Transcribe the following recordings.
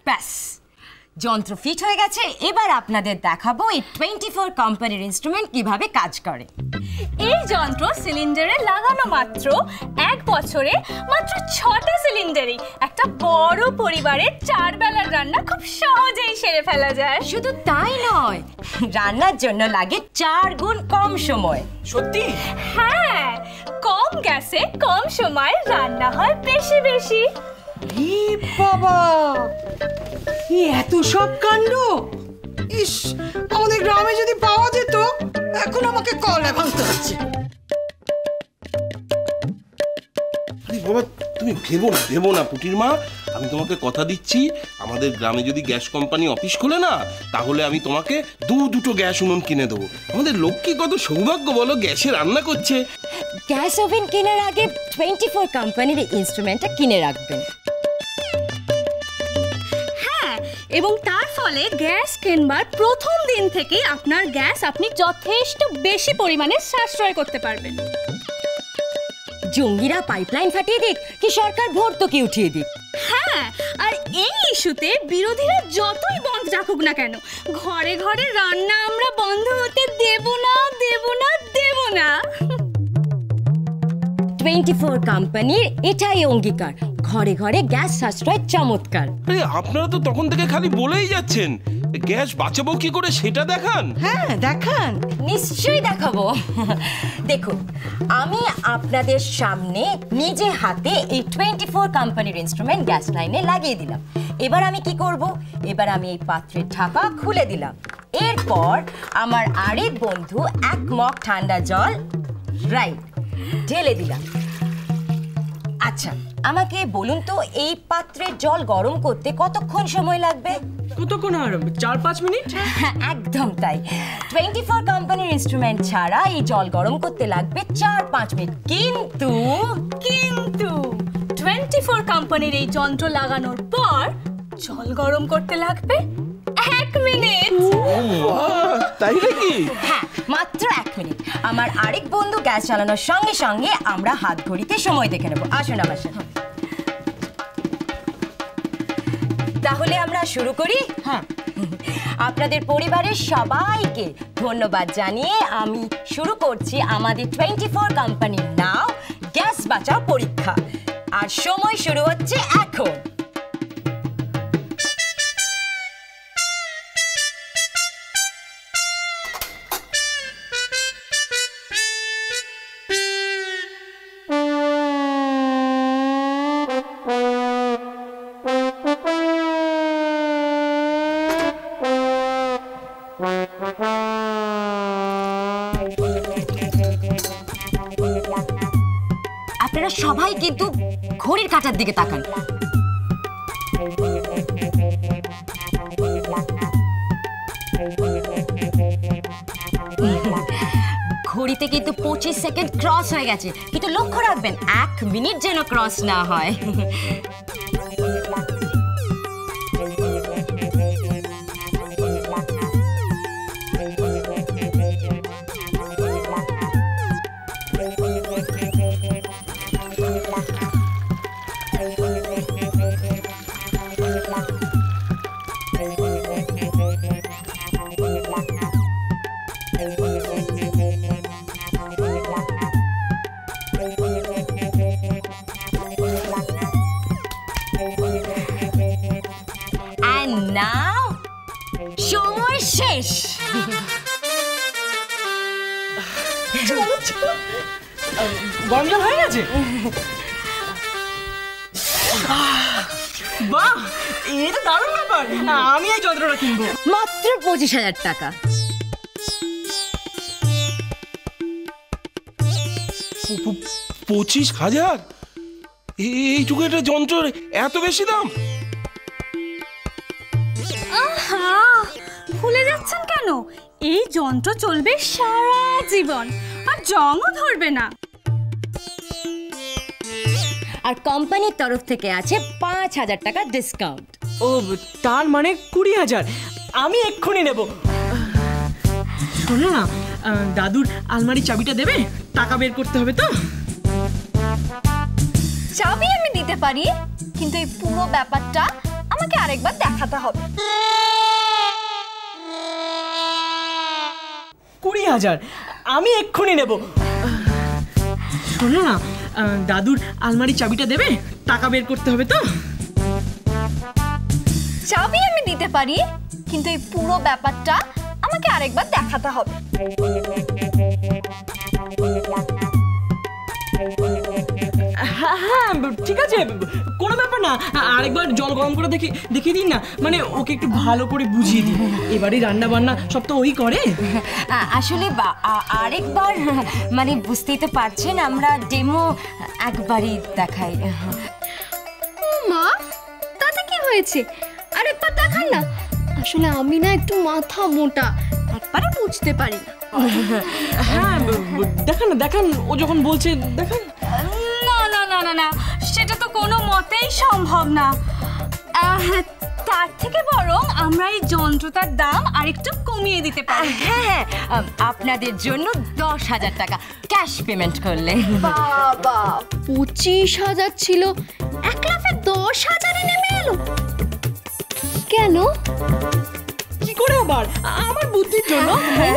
ব্যাস, যন্ত্র ফিট হয়ে গেছে। এবার আপনাদের দেখাবো এই 24 কোম্পানির ইনস্ট্রুমেন্ট কিভাবে কাজ করে। এই যন্ত্র সিলিন্ডারে লাগানো মাত্র 1 বছরে মাত্র 6টা সিলিন্ডারে একটা বড় পরিবারের 4 বেলার রান্না খুব সহজেই সেরে ফেলা যায়। শুধু তাই নয়, রান্নার জন্য লাগে 4 গুণ কম সময়। সত্যি? হ্যাঁ, কম গ্যাসে কম সময়ে রান্না হয় বেশি বেশি। বাবা, এত সব কাণ্ড! ইস, আমাদের গ্রামে যদি পাওয়া যেত। এখন আমাকে কলে ভাঙতে হচ্ছে। বাবা, তুমি ভেবো না পুটির মা। আমি তোমাকে কথা দিচ্ছি, আমাদের গ্রামে যদি গ্যাস কোম্পানি অফিস খোলে না, তাহলে আমি তোমাকে দুটো গ্যাস উনুন কিনে দেবো। আমাদের লক্ষ্মী কত সৌভাগ্য বলো, গ্যাসে রান্না করছে। গ্যাস ওভেন কেনার আগে 24 কোম্পানির ইনস্ট্রুমেন্টটা কিনে রাখবেন। এবং তার ফলে গ্যাস কেনবার প্রথম দিন থেকে আপনার গ্যাস আপনি যথেষ্ট বেশি পরিমাণে সাশ্রয় করতে পারবেন। জঙ্গিরা পাইপলাইন ফাটিয়ে দিক কি সরকার ভর্তুকি উঠিয়ে দিক, হ্যাঁ, আর এই ইস্যুতে বিরোধীরা যতই বন্ধ রাখুক না কেন, ঘরে ঘরে রান্না আমরা বন্ধ হতে দেব না। 24 কোম্পানির এটাই অঙ্গীকার, ঘরে ঘরে গ্যাস সাশ্রয় চমৎকার। আরে আপনারা তো তখন থেকে খালি বলেই যাচ্ছেন, গ্যাস বাঁচাবো কি করে সেটা দেখান। হ্যাঁ, দেখান। নিশ্চয়ই দেখাবো। দেখুন, আমি আপনাদের সামনে নিজে হাতে এই 24 কোম্পানির ইনস্ট্রুমেন্ট গ্যাস লাইনে লাগিয়ে দিলাম। এবার আমি কি করব? এবার আমি এই পাত্রের ঢাকা খুলে দিলাম। এরপর আমার আরেক বন্ধু 1 মগ ঠান্ডা জল ঢেলে দিলাম। আচ্ছা, আমাকে বলুন তো, এই পাত্রের জল গরম করতে কতক্ষণ সময় লাগবে? কতক্ষণ? আর 4-5 মিনিট। একদম তাই। 24 কোম্পানির ইনস্ট্রুমেন্ট ছাড়া এই জল গরম করতে লাগবে 4-5 মিনিট। কিন্তু 24 কোম্পানির এই যন্ত্র লাগানোর পর জল গরম করতে লাগবে 1 মিনিট। তাই নাকি? হ্যাঁ, মাত্র 1 মিনিট। আমার আরেক বন্ধু গ্যাস চালানোর সঙ্গে সঙ্গে আমরা হাত ঘড়িতে সময় দেখে নেব। আসুন আমার সাথে। তাহলে আমরা শুরু করি। হ্যাঁ, আপনাদের পরিবারের সবাইকে ধন্যবাদ জানিয়ে আমি শুরু করছি আমাদের 24 কোম্পানির নাও গ্যাস বাঁচাও পরীক্ষা। আর সময় শুরু হচ্ছে এখন। আপনারা সবাই কিন্তু ঘড়ির কাঁটার দিকে তাকান। ঘড়িতে কিন্তু 25 সেকেন্ড ক্রস হয়ে গেছে, কিন্তু লক্ষ্য রাখবেন 1 মিনিট যেন ক্রস না হয়। নাও সময় শেষ। গরম জল হয়ে গেছে। বাহ, এটা দারুণ ব্যাপার। আমি এই যন্ত্রটা কিনবো। মাত্র 25,000 টাকা। 25,000? এইটুকু একটা যন্ত্রের এত বেশি দাম? ভুলে যাচ্ছেন কেন? এই যন্ত্র চলবে সারা জীবন, আর জংও ধরবে না। আর কোম্পানির তরফ থেকে আছে 5,000 টাকা ডিসকাউন্ট। ও, তার মানে 20,000। আমি এক্ষুনি নেব। শোনো না, দাদুর আলমারির চাবিটা দেবে? টাকা বের করতে হবে তো। চাবি আমি দিতে পারি, কিন্তু এই পুরো ব্যাপারটা আমাকে আরেকবার দেখাতে হবে। 20,000 আমি এক্ষুনি নেব। শোনো না, দাদুর আলমারির চাবিটা দেবে? টাকা বের করতে হবে তো। চাবি আমি দিতে পারি, কিন্তু এই পুরো ব্যাপারটা আমাকে আরেকবার দেখাতে হবে। হ্যাঁ ঠিক আছে, কোনো ব্যাপার না। আরেকবার জল গরম করে দেখিয়ে দিন না, মানে ওকে একটু ভালো করে বুঝিয়ে দিন। এবারে রান্না বান্না সব তো ওই করে। আসলে আরেকবার মানে বুঝতেই তো পারছেন, আমরা ডেমো একবারই দেখাই। মা, তাতে কি হয়েছে? আরেকবার দেখান না। আসলে আমি না একটু মাথা মোটা, একবারে বুঝতে পারি না। হ্যাঁ দেখান, ও যখন বলছে দেখান। না না না না না, সেটা তো কোনো মতেই সম্ভব না। তার থেকে বরং আমরা এই যন্ত্রটার দাম আরেকটু কমিয়ে দিতে পারি। হ্যাঁ, আপনাদের জন্য 10,000 টাকা ক্যাশ পেমেন্ট করলে। বাবা, 25,000 ছিল, 1,10,000 নেমে এলো কেন? কি করে আবার? আমার বুদ্ধির জন্য।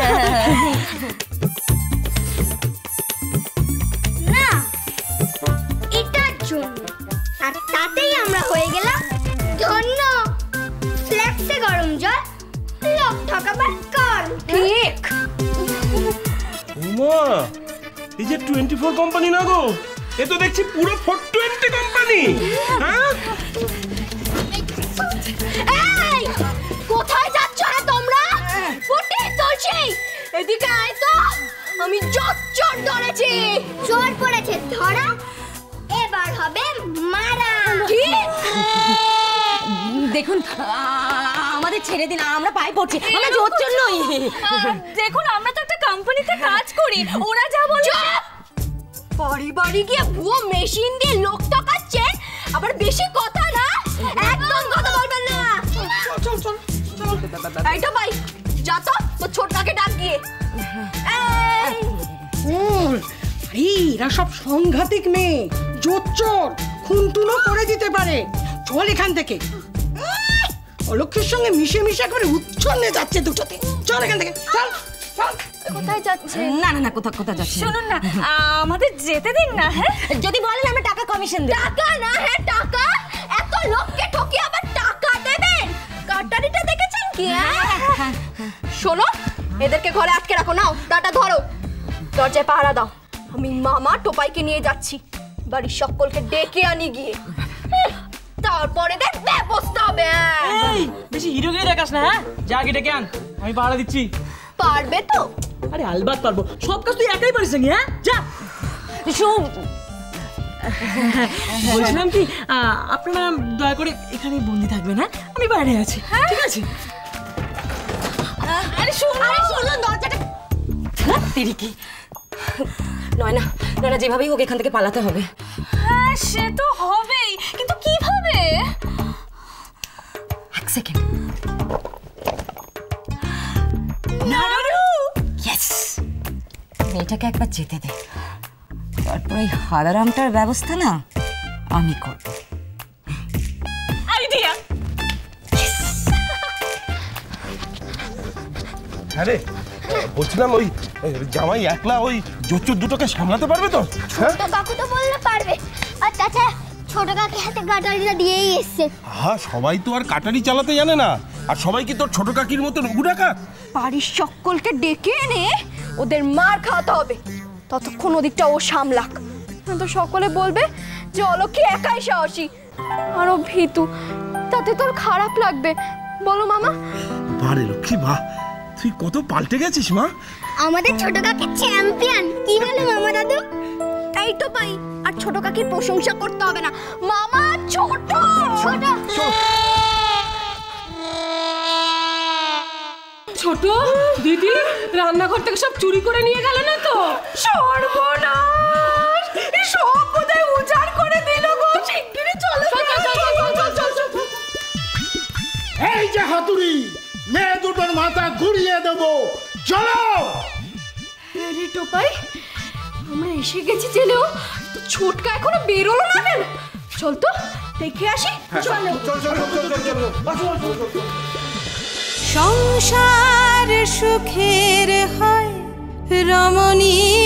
না, এটার জন্য। আর তাতেই আমরা হয়ে গেলাম ধন্য। ফ্ল্যাক্সে গরম জল, লোক ঠকাবার কর। ঠিক। ওমা, এই যে 24 কোম্পানি না গো, এ তো দেখছি পুরো 420 কোম্পানি। হ্যাঁ, এই, কোথায় যাচ্ছ রে তোমরা? ফুটে দোষী, এদিকে আয় তো। আমি চোর ধরেছি। চোর পড়েছে ধরা, এবার হবে মারা। কি? দেখুন, আমাদের ছেড়ে দিন, আমরা পায়ে পড়ছি, আমরা জোর নই। দেখুন, আমরা তো একটা কোম্পানিতে কাজ করি, ওরা যা বলছে। বাড়ি বাড়ি গিয়ে ভুয়ো মেশিন দিয়ে লোক টাকাচ্ছেন, আবার বেশি কথা না, একদম কথা বলবেন না। চল এইটা ভাই, যা তো তোর ছোটটাকে ডাক গিয়ে। এরা সব সাংঘাতিক মেয়ে, জোচ্চোর, খুনটুনো করে দিতে পারে। চল এখান থেকে। অলক্ষের সঙ্গে মিশে মিশে করে উচ্ছন্নে যাচ্ছে দুটোতে। চল এখান থেকে, চল চল। কোথায় যাচ্ছে? না না না, কোথা যাচ্ছে? শুনুন না, আমাদের যেতে দিন না। হ্যাঁ, যদি বলেন আমরা টাকা কমিশন দেব। টাকা না? হ্যাঁ টাকা? এত লোককে ঠকিয়ে আবার টাকা দেবেন? কাটারিটা দেখেছেন কি? শোনো, এদেরকে ঘরে আটকে রাখো। নাও টাটা ধরো, দরজায় পাহারা দাও। আমি মামা টোপাইকে নিয়ে যাচ্ছি, বাড়ির সকলকে ডেকে আনি গিয়ে, তারপরে দেখ ব্যবস্থা হবে। এই বেশি হিরোগিরি দেখাস না। হ্যাঁ, যা গেটে কেন, আমি পাহারা দিচ্ছি। পারবে তো? আরে আলবাত পারবো, সব কাজ তুই একাই পারিস নাকি? হ্যাঁ যা। বলছিলাম কি, আপনারা দয়া করে এখানে বন্দি থাকবেন। হ্যাঁ, আমি বাইরে আছি। ঠিক আছে? আরে শুনুন দরজাটা। তিরিকি নয় না, যেভাবেই হোক এখান থেকে পালাতে হবে। হ্যাঁ, সে তো হবেই, কিন্তু কিভাবে? এক সেকেন্ড। ইয়েস, মেয়েটাকে একবার যেতে দে, তারপর এই হারারামটার ব্যবস্থা না আমি করব। আইডিয়া। হ্যাঁ রে, বলছিলাম ওই জামাই একলা ওই জোচ্চোর দুটোকে সামলাতে পারবে তো? হ্যাঁ, ছোট কাকু তো বললে পারবে, আর তাছাড়া ছোট কাকি হাতে কাটারিটা দিয়েই এসছে। হ্যাঁ, সবাই তো আর কাটারি চালাতে জানে না, আর সবাই কি তোর ছোট কাকির মতন উড়াকাত? বাড়ির সকলকে ডেকে এনে ওদের মার খাওয়াতে হবে, ততক্ষণ ওদিকটা ও সামলাক। তো সকলে বলবে যে অলক্ষী একাই সাহসী, আরো ভীতু, তাতে তোর খারাপ লাগবে। বলো মামা? বারে লক্ষ্মী, বাহ, তুই কত পাল্টে গেছিস মা। আমাদের ছোট কাকি চ্যাম্পিয়ন, কি বলে মামা দাদু? এই তো পাই, আর ছোট কাকির প্রশংসা করতে হবে না। মামা ছোট ছোট ছোট দিদি রান্নাঘর থেকে সব চুরি করে নিয়ে গেল না তো? সর্বনাশ, এই সব কোথায় উজাড় করে দিল গো। শিগগিরই চলো। এই যে হাতুড়ি, মেয়ে দুটোর মাথা ঘুরিয়ে দেবো, চলো। আরে টোপাই, আমরা এসে গেছি জেলেও তো ছোটকা এখনো বেরোলো না কেন? চল তো দেখে আসি। চলো চলো চলো চলো চলো। সংসার সুখের হয় রমণী